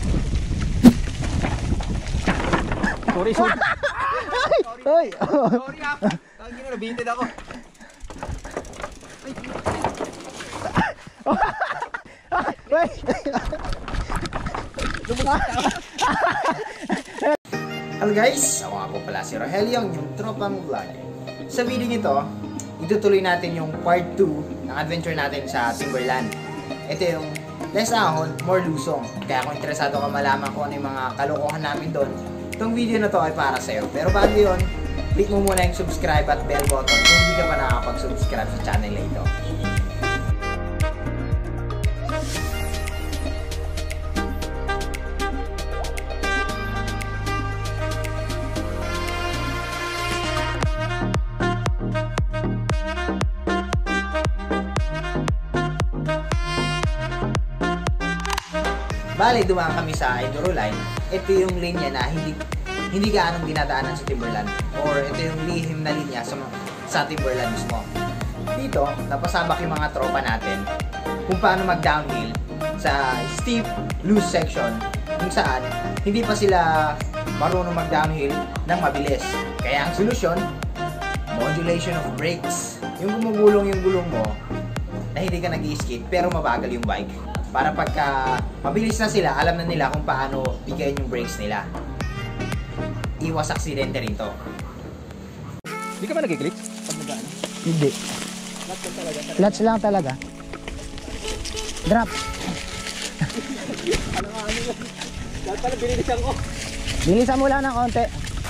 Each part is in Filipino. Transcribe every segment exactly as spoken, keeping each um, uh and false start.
Sorry, sorry. Ay! Sorry ah. Tangin na, nabitin ako. Wait! Hello guys! Ako nga po pala si Rogelio, yung tropang vlog. Sa video nito, itutuloy natin yung part two ng adventure natin sa Timberland. Ito yung less ahon, more lusong. Kaya kung interesado ka malaman kung ano yung mga kalokohan namin doon, itong video na to ay para sa'yo. Pero bago yun, click mo muna yung subscribe at bell button kung hindi ka pa nakakapag-subscribe sa channel na ito. Bale, dumaan kami sa Enduro Line. Ito yung linya na hindi hindi gaanong dinadaanan sa Timberland. Or ito yung lihim na linya sa, sa Timberland mismo. Dito, napasabak yung mga tropa natin kung paano mag-downhill sa steep, loose section kung saan hindi pa sila marunong mag-downhill ng mabilis. Kaya ang solusyon, modulation of brakes. Yung gumugulong yung gulong mo na hindi ka nag-i-skid pero mabagal yung bike. Para pagka mabilis na sila, alam na nila kung paano bigayin yung brakes nila. Iwas aksidente rito. Hindi ka ba nag-click? Pag nagaan? Hindi. Clutch lang talaga. Clutch lang talaga. Drop. Ano nga ano yun? Dahil pala binilisan ko. Bilisan mo lang ng konti.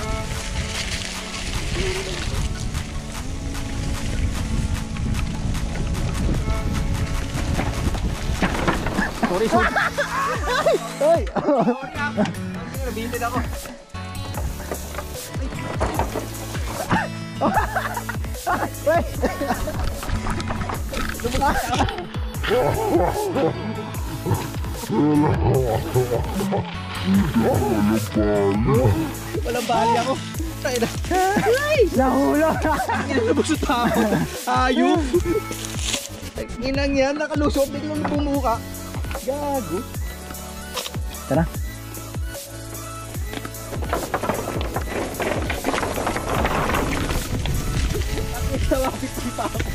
Sorry, sorry. Ay! Sorry ah. Tangin na, nabitin ako. Wait! Lumukas ka. Walang bali ako. Tayo na. Nahulog! Inalabusot ako. Ayun. Inang yan, nakalusot. Biglang bumuka. Gago. Tara. Tawapit pa ako.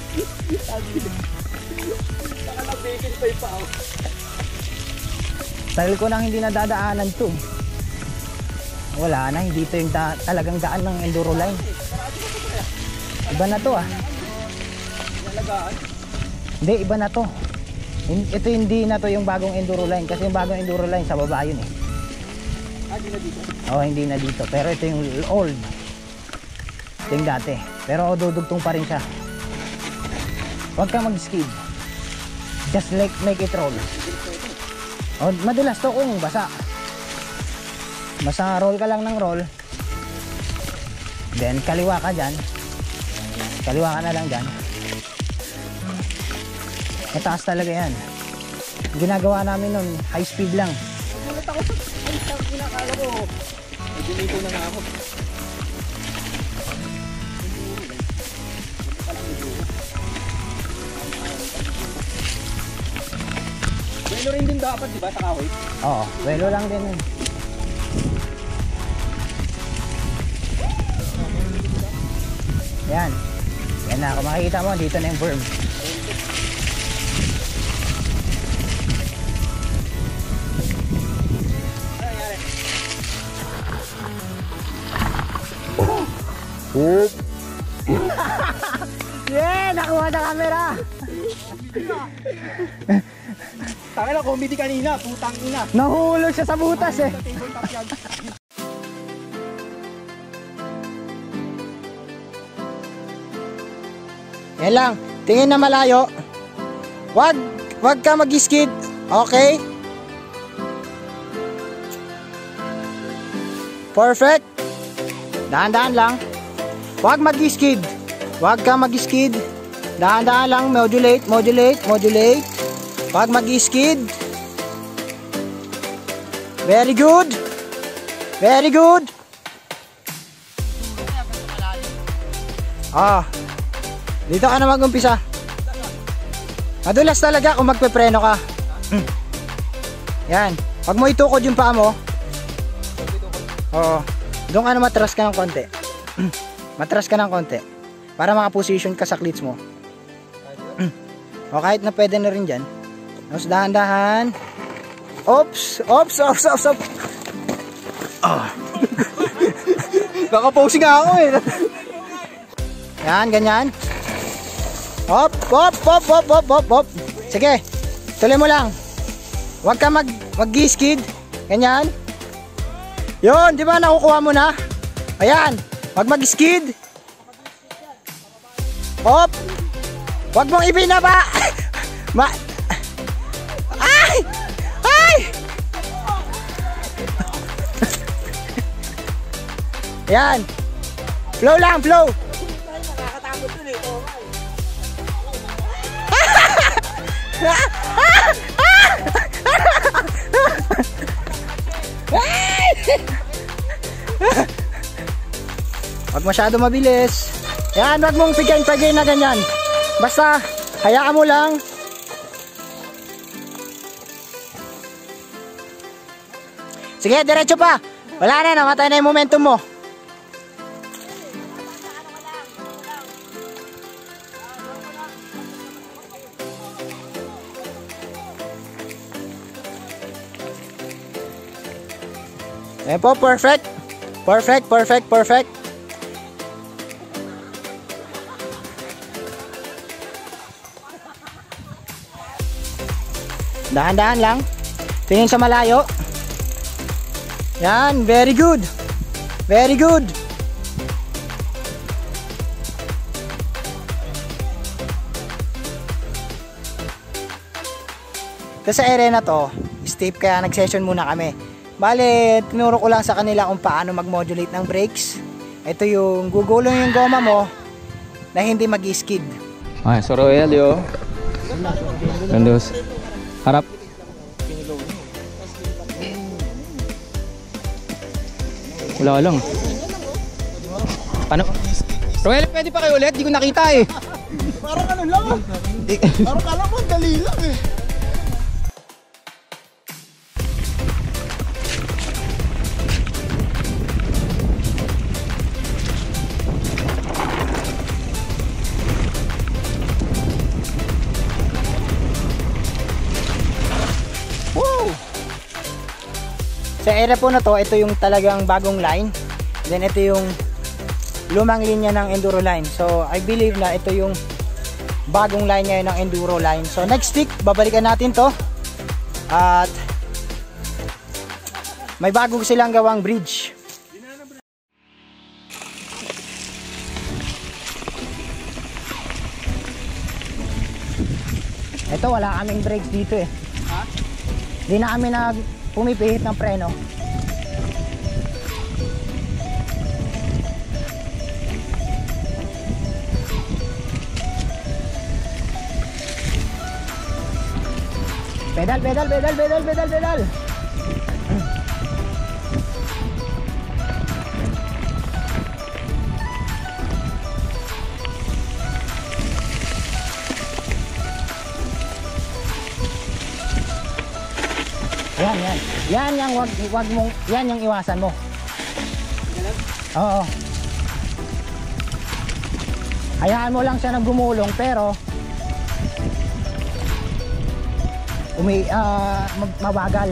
Nakalabigin pa pa ako. Tagal ko nang hindi nadadaanan to. Wala na, hindi ito yung da talagang daan ng Enduro Line. Iba na to ah. Nalagaan? Hindi, iba na to. Ito hindi na to yung bagong Enduro Line. Kasi yung bagong Enduro Line sa baba yun eh. Ah, hindi na dito? Oo, hindi na dito. Pero ito yung old. Ito yung dati. Pero dudugtong pa rin siya. Huwag ka mag-skid. Just like make it roll. Oh, madulas to kung basa. Basta roll ka lang ng roll. Then kaliwa ka dyan. Kaliwa ka na lang dyan. Mataas talaga yan. Ginagawa namin nun, high speed lang. Nagulat ako sa ay, kinakala ko. Ay, dinito na nga ako. Welo rin din dapat, di ba, sa kahoy? Oo, welo lang din yun. Yan. Yan na, kung makikita mo, dito na yung berm. Oop! Yeah! Nakuha na camera! Tangin na, comedy kanina, putang ina. Nahulog siya sa butas eh. Sa tabletop yan. Yan lang. Tingin na malayo. Wag, wag ka mag-skid. Okay? Perfect. Dahan-dahan lang. Wag mag-skid. Wag ka mag-skid. Dahan-dahan lang. Modulate, modulate, modulate. Wag mag-skid. Very good. Very good. Ah. Dito ka na mag-umpisa. Madulas talaga kung magpepreno ka. Yan. Pag mo itukod yung paa mo. Oo. Doon ka na matras ka ng konti. Matras ka ng konti. Para makaposition ka sa cleats mo. O kahit na pwede na rin dyan. Tapos dahan-dahan. Oops! Oops! Oops! Oops! Oops! Oh. Nakaposing nga ako eh. Yan, ganyan. Hop! Hop! Hop! Hop! Hop! Hop! Hop! Sige. Tuloy mo lang. Huwag ka mag mag-skid. Ganyan. Yun, di ba nakukuha mo na? Ayan. Huwag mag-skid. Hop! Huwag mong ibinaba. Ma... Ay! Ay! Ayan. Flow lang, flow. Nakakatakot dun eh. Huwag masyado mabilis. Ayan, huwag mong pigay-pigay na ganyan. Basta, hayaan mo lang. Sige, diretso pa. Wala na, namatay na yung momentum mo. Ayan po, perfect. Perfect, perfect, perfect. Dahan-dahan lang. Tingin sa malayo. Yan, very good. Very good. Ito sa area na to, steep kaya nag-session muna kami. Bale, tinuro ko lang sa kanila kung paano mag-modulate ng brakes. Ito yung gugulong yung goma mo na hindi mag-skid. Ay, so Royal yo. Gandos. Harap. Wala lang. Paano? Royal, pwede pa kayo ulit? Di ko nakita eh. Parang ano lang. Parang kala mo, dali lang eh. Sa area po na to, ito yung talagang bagong line. Then ito yung lumang linya ng enduro line. So I believe na ito yung bagong line ngayon ng enduro line. So next week, babalikan natin to. At may bago silang gawang bridge. Ito, wala kaming brakes dito eh. Ha? Hindi na kami nag pumipihit ng preno. Pedal, pedal, pedal, pedal, pedal, pedal. Yan, yan. Yan yung wag, wag mong, yan yung iwasan mo. Oo. Hayaan mo lang siya na gumulong pero umi, uh, mabagal.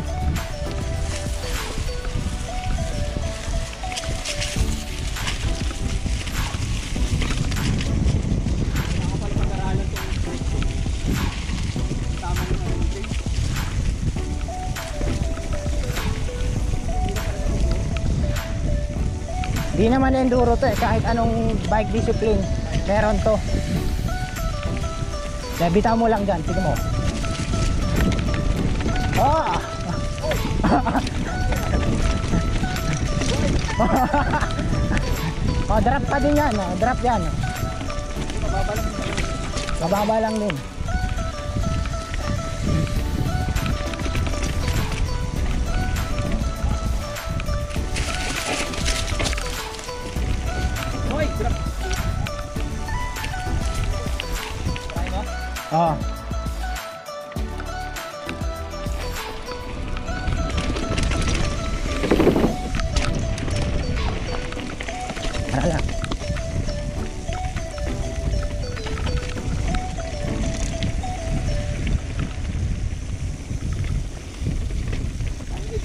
Di naman enduro to eh, kahit anong bike discipline meron to. Bitaw mo lang dyan, sige mo. Oh! Oh, drop pa din yan, oh. Drop yan. Mababa lang din. Oh.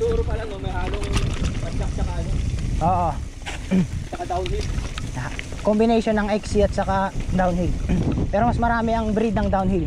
Enduro pala no, may halong padjak tsaka ano, Oo. tsaka downhill. Combination ng X C at saka downhill. Pero mas marami ang breed ng downhill.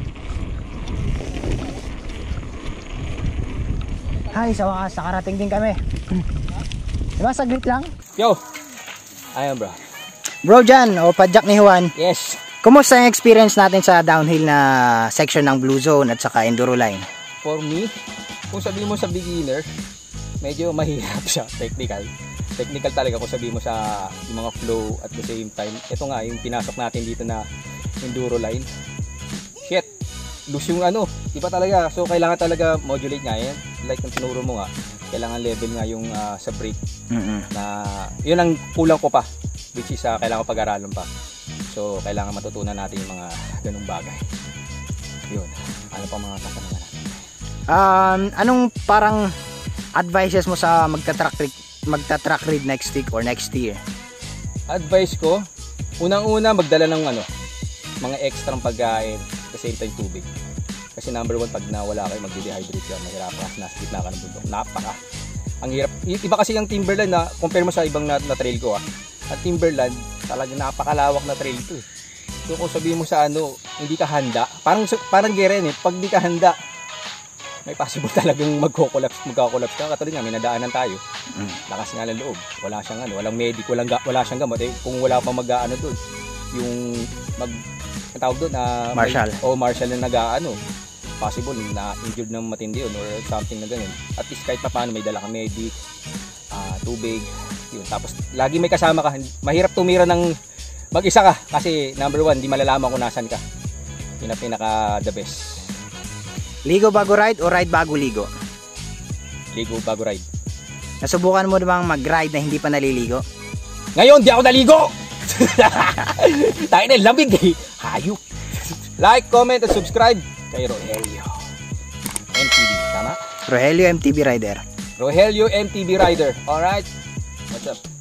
Hay, sa wakas, nakarating din kami. Diba, saglit lang? Yo! Ayan bro. Bro Jan, o padjak ni Juan. Yes. Kumusta yung experience natin sa downhill na section ng Blue Zone at saka Enduro Line? For me, kung sabihin mo sa beginner, medyo mahirap siya, technical. Technical talaga kung sabihin mo sa yung mga flow at the same time. Ito nga, yung pinasok natin dito na Enduro Line. Shit! Loose yung ano, iba talaga. So, kailangan talaga modulate nga yan. Like yung tinuro mo nga, kailangan level nga yung uh, sa brake. Mm-hmm. Na, yun ang kulang ko pa. Which is, uh, kailangan pag-aralan pa. So, kailangan matutunan natin yung mga ganung bagay. Yun. Ano pa mga katanungan natin? Um, anong parang advices mo sa magta-track magta-track read next week or next year? Advice ko, unang-una magdala ng ano, mga extra pagkain at same time tubig. Kasi number one, pag nawala kayo, magde-dehydrate ka, mahirapan, nasa gitna ka ng bundok. Napaka. Ang hirap. Iba kasi yung Timberland na, compare mo sa ibang na, na trail ko ah. At Timberland, talagang napakalawak na trail to eh. So kung sabihin mo sa ano, hindi ka handa, parang, parang geren eh, pag di ka handa, may possible talagang magko-collapse, magko-collapse ka. Katulad nga, may nadaanan tayo. Mm. Lakas nga ng loob. Wala siyang ano, walang medic, walang wala siyang gamot. Eh, kung wala pang mag-aano doon, yung mag ang tawag doon na uh, marshal. O oh, marshal na nag-aano. Possible na injured ng matindi yun or something na ganun. At least kahit pa paano may dala ka medic, uh, tubig, yun. Tapos lagi may kasama ka. Mahirap tumira ng mag-isa ka kasi number one, di malalaman kung nasan ka. Yun ang pinaka the best. Ligo bago ride o ride bago ligo? Ligo bago ride. Nasubukan mo bang mag-ride na hindi pa naliligo? Ngayon, di ako naligo! Tayo na, lamig eh. Hayop. Like, comment, at subscribe kay Rogelio M T B. Tama? Rogelio M T B Rider. Rogelio M T B Rider. Alright. What's up?